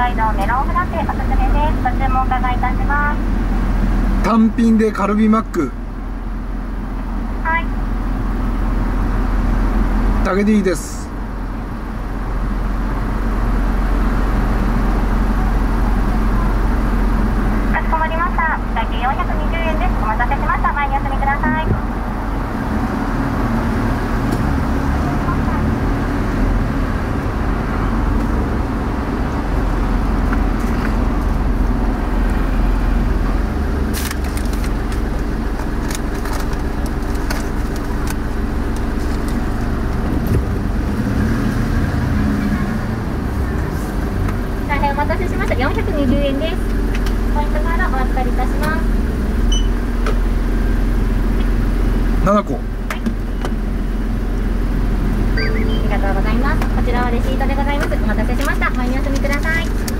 海道メロンフラペおすすめです。ご注文お伺いいたします。 単品でカルビマックはい。 だけでいいです。 かしこまりました。会計420円です。お待たせしました。前にお進みください。大変お待たせしました。420円です。ポイントカードお預かりいたします。 7個。 ありがとうございます。こちらはレシートでございます。お待たせしました。前にお進みください。